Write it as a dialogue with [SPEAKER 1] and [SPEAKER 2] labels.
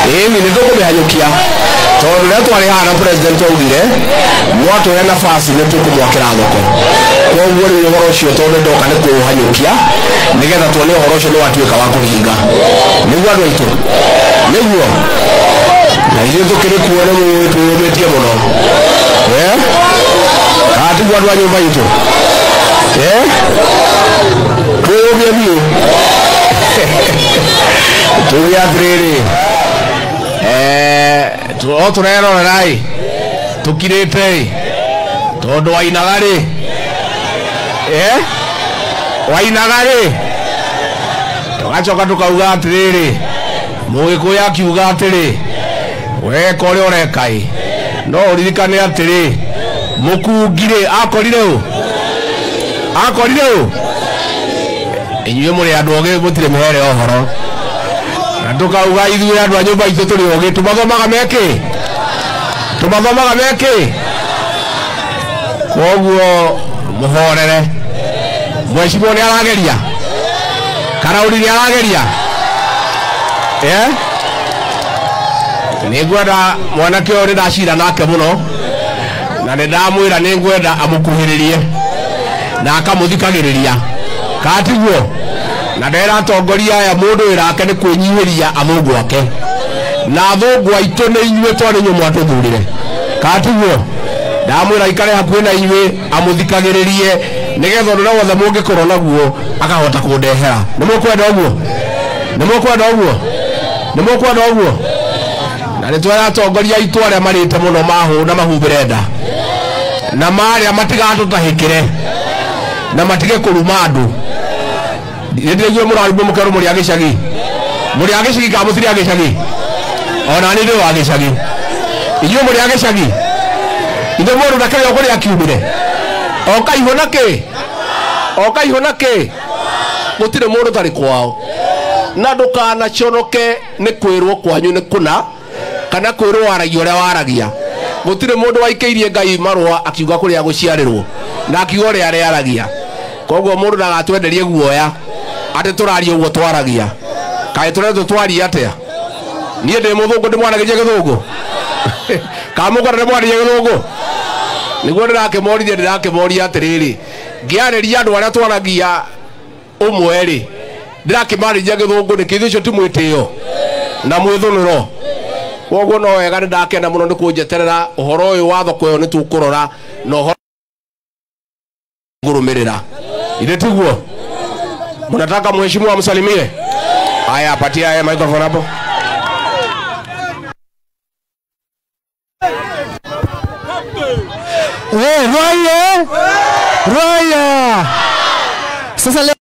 [SPEAKER 1] Emi nitoko behanyukia. Tondu rĩa twari hana president augire mwatu ya nafasi nitukumwakira thoko. Koguo rĩu ũhoro ũcio tondu ndoka nĩ kũũhanyũkia nigetha tuone ũhoro ũcio nĩ watuĩka wa kũhinga. Nĩguo andũ aitũ. Nĩguo. Na ithuĩ tũkĩrĩ kuo nĩ twĩyũmĩtie mũno. Atiguo andũ a nyũmba itũ. Twĩyũmie biũ. Tuge atĩrĩrĩ. Turerorerai tukirite tondu wainagari wainagari tugacoka tukauga atiriri Mugikuyu akiuga atiri weka uria urekai no uririkane atiri mukungire akorire inyuĩ muri andu oge mutire mehere ohoro na tukauga ithuĩ andu a nyũmba itũ tũrĩ oge tumathomaga meki koguo muhorere mwecibo nĩ arageria Karauri nĩ arageria nĩngwenda mwanake ũyũ ndacira nake mũno na nĩndamwĩra nĩngwenda amukuhĩrĩrie na akamuthikagĩrĩria katiguo na ndera atongoria aya mundu wirake ni kwinyihiria athungu ake na athungu aitũ nĩ inyuĩ twarĩ nyũ mwatũthurire katiguo ndamwĩra ikare hakuhĩ na inyuĩ amuthikagĩrĩrie nigetha ũndũ wothe mũngĩkorwo naguo akahota kũndehera nĩmũkwenda ũguo na nĩtwera atongoria aitũ arĩa marĩte mũno mahũ na mahumbĩre nda na marĩa matigatũtahĩkĩre na matige kũruma andũ nĩndĩrĩgue mũrarumwo mũkerwo mũrĩ a gĩcagi ka mũtirĩ a gĩcagi ona nĩ ndĩ wa gĩcagi inyuĩ mũrĩ a gĩcagi ithe mũndũ ndakĩrĩ o kũrĩa akiumire okaihũ nakĩ gũtirĩ mũndũ tarĩ kwao na ndũkanaconoke nĩ kwĩrwo kwanyu nĩ kũna kana kwĩrwo waragia ũrĩa waragia gũtirĩ mũndũ waikĩirie Ngai marũa akiuga kũrĩa gũciarĩrwo na akiuga ũrĩa arĩaragia koguo mũndũ ndagatwenderie guoya ate tũraria ũguo twaragia kaĩ tũretwo twaria atĩa niĩ ndĩ mũthũngũ ndĩmwaragĩria gĩthũngũ kamũkora ndĩmwaragĩria gĩthũngũ nĩguo ndĩrakĩmoria atĩrĩrĩ ngĩarĩria andũ arĩa twaragia ũmwe-rĩ ndĩrakĩmarĩria gĩthũngũ nĩkĩ ithuĩ icio ti mwĩtĩo na mwĩthũnũro koguo no wega nĩndakena mũno nĩ kũnjeterera ũhoro ũyũ wa thoko ĩyo nĩtũkũrora na ũhoro ngũrũmĩrĩra ile tiguo mnataka mheshimiwa amsalimie haya apatia haya microphone hapo
[SPEAKER 2] Raya sasa